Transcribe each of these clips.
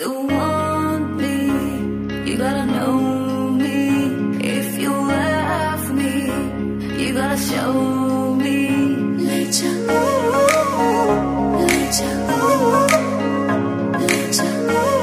to want me, you gotta know me. If you love me, you gotta show me. ले जा, ले जा, ले जा,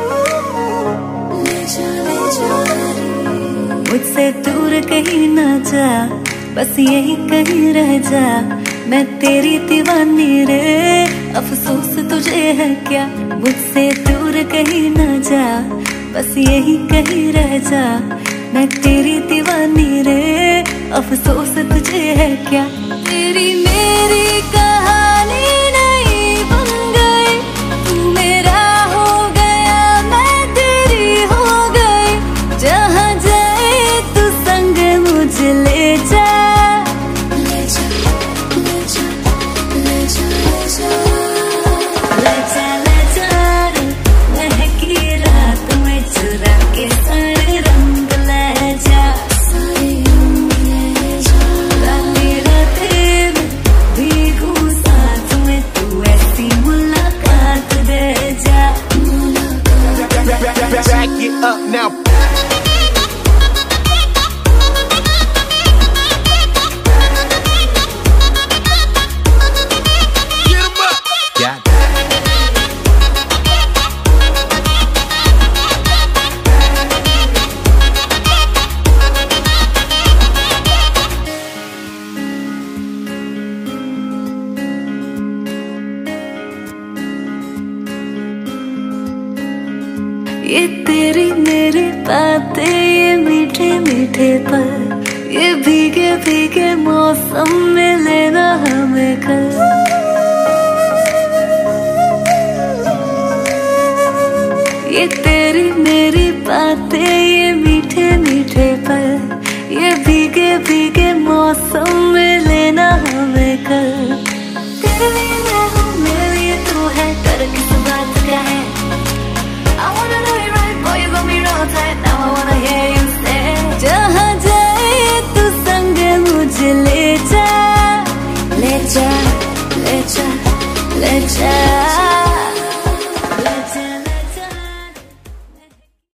ले जा, ले जा। मुझसे दूर कहीं ना जा, बस यही कहीं रह जा। मैं तेरी दीवानी रे, अफसोस तुझे है क्या। मुझसे दूर कहीं ना जा, बस यही कहीं रह जा। मैं तेरी दीवानी रे, अफसोस तुझे है क्या। तेरी मेरी कहानी नहीं बन गई, तू मेरा हो गया, मैं तेरी हो गई। जहाँ जाए तू संग मुझे ले जा। Back it up now. Get 'em up. Got it. ये तेरी मेरी बातें, ये मीठे मीठे पल, ये भीगे भीगे मौसम में लेना हमें कल। ये तेरी मेरी बातें, ये मीठे मीठे पल, ये भीगे भीगे